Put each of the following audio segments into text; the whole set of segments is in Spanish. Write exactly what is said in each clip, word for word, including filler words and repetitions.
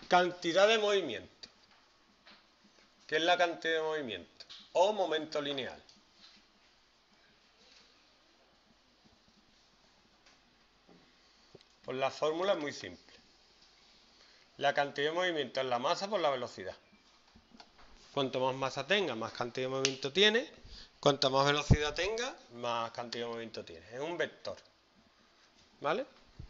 Cantidad de movimiento. ¿Qué es la cantidad de movimiento? O momento lineal. Pues la fórmula es muy simple. La cantidad de movimiento es la masa por la velocidad. Cuanto más masa tenga, más cantidad de movimiento tiene. Cuanto más velocidad tenga, más cantidad de movimiento tiene. Es un vector. ¿Vale?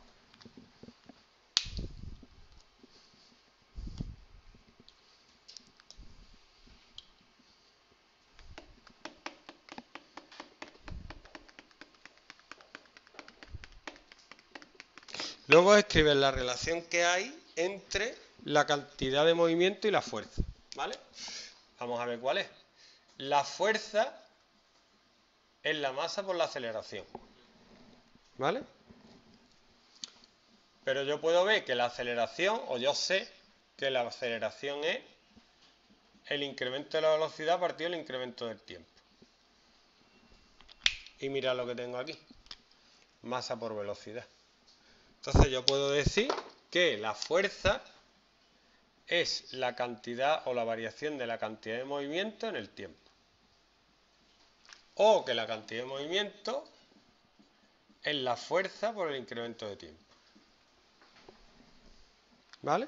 Luego escribes la relación que hay entre la cantidad de movimiento y la fuerza. ¿Vale? Vamos a ver cuál es. La fuerza es la masa por la aceleración. ¿Vale? Pero yo puedo ver que la aceleración, o yo sé que la aceleración es el incremento de la velocidad partido del incremento del tiempo. Y mirad lo que tengo aquí. Masa por velocidad. Entonces yo puedo decir que la fuerza es la cantidad o la variación de la cantidad de movimiento en el tiempo. O que la cantidad de movimiento es la fuerza por el incremento de tiempo. ¿Vale?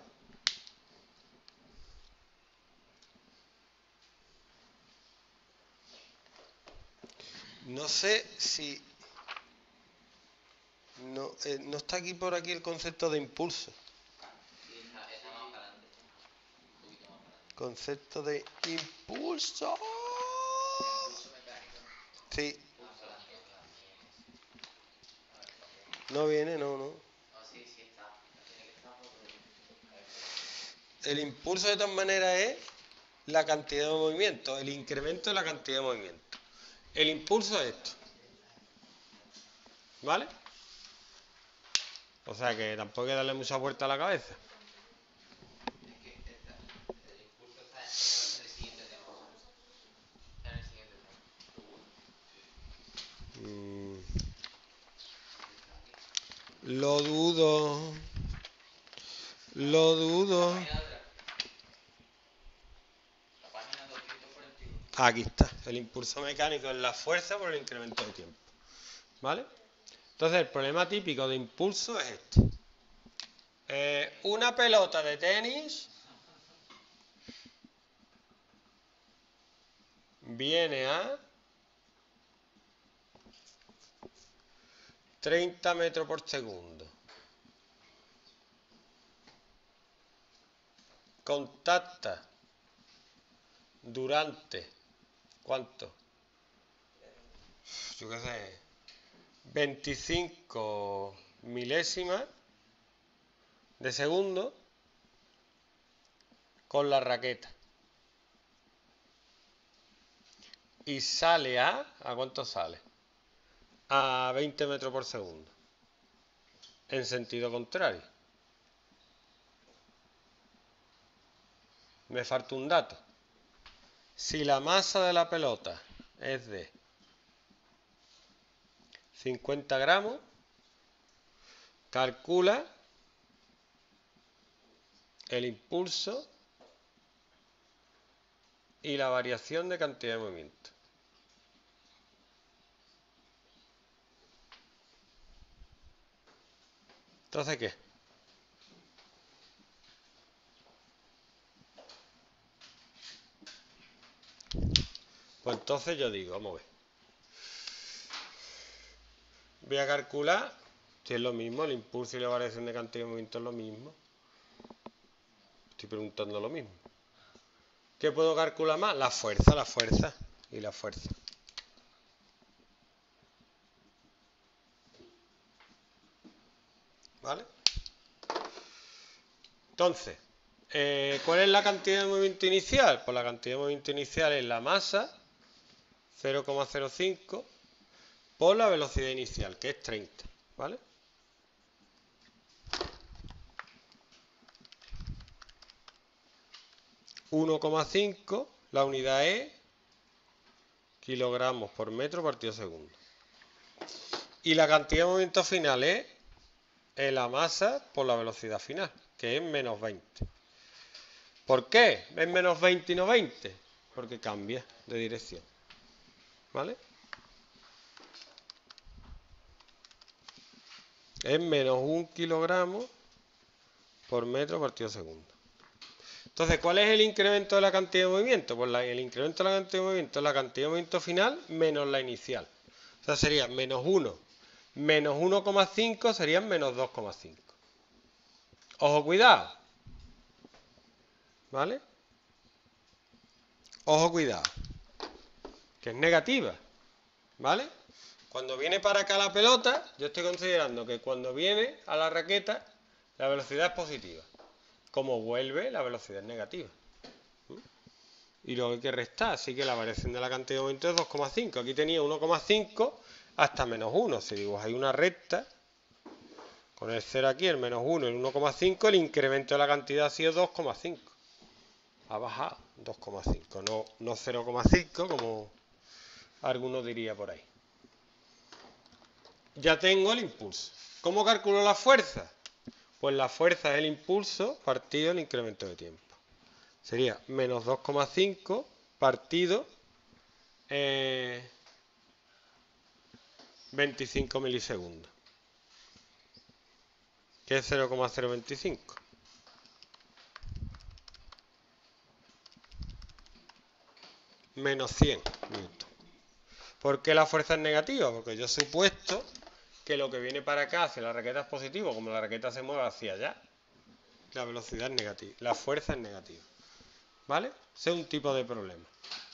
No sé si... No, eh, no está aquí por aquí el concepto de impulso. Sí, está, está más para adelante. Un poquito más para adelante. Concepto de impulso. Impulso mecánico, ¿no? Sí. Impulso adelante, adelante. No viene, no, no. No, sí, sí está. Tiene que estar por otro. El impulso de todas maneras es la cantidad de movimiento, el incremento de la cantidad de movimiento. El impulso es esto. ¿Vale? O sea que tampoco hay que darle mucha vuelta a la cabeza. Es que esta, el impulso está en el siguiente tema. Está en el siguiente tema. Mm, lo dudo. Lo dudo. La página atrás. La página doscientos cuarenta y uno. Aquí está. El impulso mecánico es la fuerza por el incremento de tiempo. ¿Vale? Entonces el problema típico de impulso es este. Eh, una pelota de tenis viene a treinta metros por segundo. Contacta durante, ¿cuánto? Yo qué sé, veinticinco milésimas de segundo con la raqueta. Y sale a, ¿a cuánto sale? A veinte metros por segundo. En sentido contrario. Me falta un dato. Si la masa de la pelota es de cincuenta gramos, calcula el impulso y la variación de cantidad de movimiento. Entonces, ¿qué? Pues entonces yo digo, vamos a ver. Voy a calcular si es lo mismo, el impulso y la variación de cantidad de movimiento es lo mismo. Estoy preguntando lo mismo. ¿Qué puedo calcular más? La fuerza, la fuerza y la fuerza. ¿Vale? Entonces, eh, ¿cuál es la cantidad de movimiento inicial? Pues la cantidad de movimiento inicial es la masa, cero coma cero cinco, por la velocidad inicial, que es treinta. ¿Vale? uno coma cinco, la unidad es kilogramos por metro partido segundo. Y la cantidad de movimiento final es la masa por la velocidad final, que es menos veinte. ¿Por qué? Es menos veinte y no veinte. Porque cambia de dirección. ¿Vale? Es menos un kilogramo por metro partido segundo. Entonces, ¿cuál es el incremento de la cantidad de movimiento? Pues la, el incremento de la cantidad de movimiento es la cantidad de movimiento final menos la inicial. O sea, sería menos uno. Menos uno coma cinco serían menos dos coma cinco. Ojo, cuidado. ¿Vale? Ojo, cuidado. Que es negativa. ¿Vale? Cuando viene para acá la pelota, yo estoy considerando que cuando viene a la raqueta, la velocidad es positiva. Como vuelve, la velocidad es negativa. Y luego hay que restar, así que la variación de la cantidad de movimiento es dos coma cinco. Aquí tenía uno coma cinco hasta menos uno. Si dibujáis una recta, con el cero aquí, el menos uno y el uno coma cinco, el incremento de la cantidad ha sido dos coma cinco. Ha bajado dos coma cinco, no, no cero coma cinco como alguno diría por ahí. Ya tengo el impulso. ¿Cómo calculo la fuerza? Pues la fuerza es el impulso partido el incremento de tiempo. Sería menos dos coma cinco partido eh, veinticinco milisegundos. Que es cero coma cero veinticinco. Menos cien newton. ¿Por qué la fuerza es negativa? Porque yo he supuesto que lo que viene para acá hacia la raqueta es positivo. Como la raqueta se mueve hacia allá, la velocidad es negativa. La fuerza es negativa. ¿Vale? Ese es un tipo de problema.